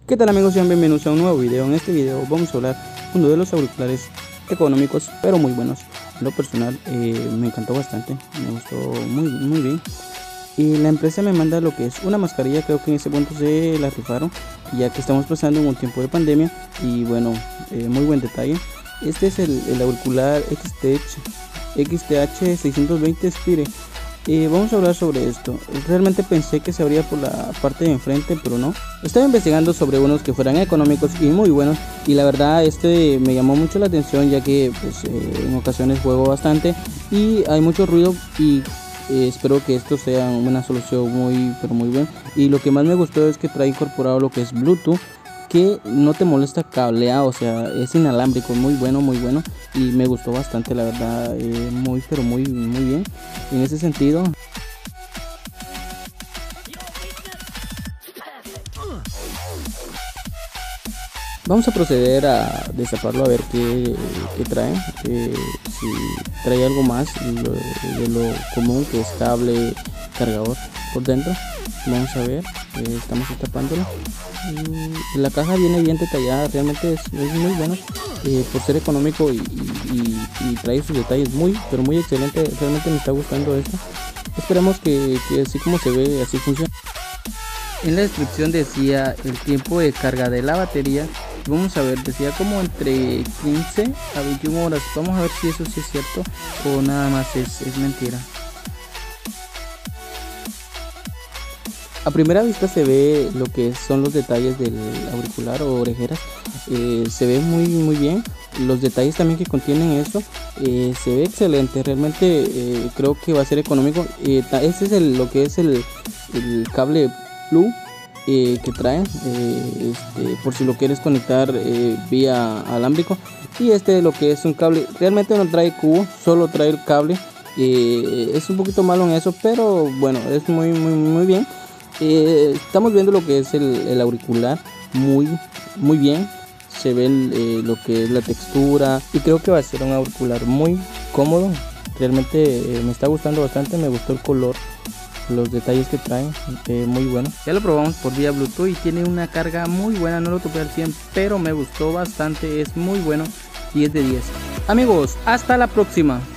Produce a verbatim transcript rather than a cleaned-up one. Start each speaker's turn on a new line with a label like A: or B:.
A: ¿Qué tal amigos? Sean bienvenidos a un nuevo video. En este video vamos a hablar uno de los auriculares económicos pero muy buenos. En lo personal eh, me encantó bastante, me gustó muy, muy bien. Y la empresa me manda lo que es una mascarilla, creo que en ese punto se la rifaron, ya que estamos pasando en un tiempo de pandemia. Y bueno, eh, muy buen detalle. Este es el, el auricular X T H seiscientos veinte Spire. Eh, vamos a hablar sobre esto. Realmente pensé que se abría por la parte de enfrente, pero no. Estaba investigando sobre unos que fueran económicos y muy buenos, y la verdad este me llamó mucho la atención, ya que pues, eh, en ocasiones juego bastante y hay mucho ruido, y eh, espero que esto sea una solución muy pero muy bien. Y lo que más me gustó es que trae incorporado lo que es Bluetooth, que no te molesta cableado, o sea, es inalámbrico, muy bueno, muy bueno, y me gustó bastante, la verdad, eh, muy pero muy muy bien en ese sentido. Vamos a proceder a destaparlo a ver qué, qué trae, eh, si trae algo más lo, de lo común, que es cable, cargador por dentro. Vamos a ver, eh, estamos destapándolo. Y la caja viene bien detallada, realmente es, es muy bueno, eh, por ser económico y, y, y trae sus detalles muy pero muy excelente. Realmente me está gustando esto. Esperemos que, que así como se ve, así funciona. En la descripción decía el tiempo de carga de la batería. Vamos a ver, decía como entre quince a veintiuna horas. Vamos a ver si eso sí es cierto o nada más es, es mentira. A primera vista se ve lo que son los detalles del auricular o orejeras. Eh, se ve muy muy bien. Los detalles también que contienen eso, eh, se ve excelente. Realmente eh, creo que va a ser económico. Eh, este es el, lo que es el, el cable Blue eh, que trae, eh, este, por si lo quieres conectar eh, vía alámbrico. Y este lo que es un cable, realmente no trae cubo, solo trae el cable. Eh, es un poquito malo en eso, pero bueno, es muy muy muy bien. Eh, estamos viendo lo que es el, el auricular muy muy bien. Se ve el, eh, lo que es la textura, y creo que va a ser un auricular muy cómodo. Realmente eh, me está gustando bastante, me gustó el color, los detalles que trae, eh, muy bueno. Ya lo probamos por vía Bluetooth y tiene una carga muy buena, no lo topé al cien, pero me gustó bastante, es muy bueno, diez de diez. Amigos, hasta la próxima.